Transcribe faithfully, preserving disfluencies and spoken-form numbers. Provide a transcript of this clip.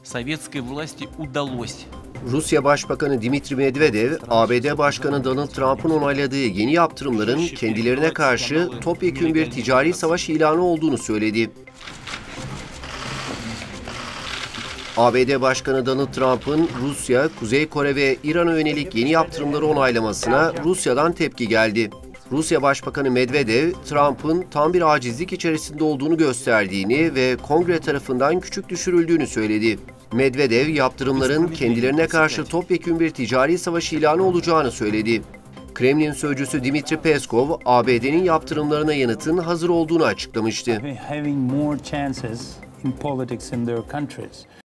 советской власти удалось. Rusya Başbakanı Dmitri Medvedev, A B D Başkanı Donald Trump'ın onayladığı yeni yaptırımların kendilerine karşı topyekün bir ticari savaş ilanı olduğunu söyledi. A B D Başkanı Donald Trump'ın Rusya, Kuzey Kore ve İran'a yönelik yeni yaptırımları onaylamasına Rusya'dan tepki geldi. Rusya Başbakanı Medvedev, Trump'ın tam bir acizlik içerisinde olduğunu gösterdiğini ve Kongre tarafından küçük düşürüldüğünü söyledi. Medvedev, yaptırımların kendilerine karşı topyekün bir ticari savaş ilanı olacağını söyledi. Kremlin sözcüsü Dmitri Peskov, A B D'nin yaptırımlarına yanıtın hazır olduğunu açıklamıştı.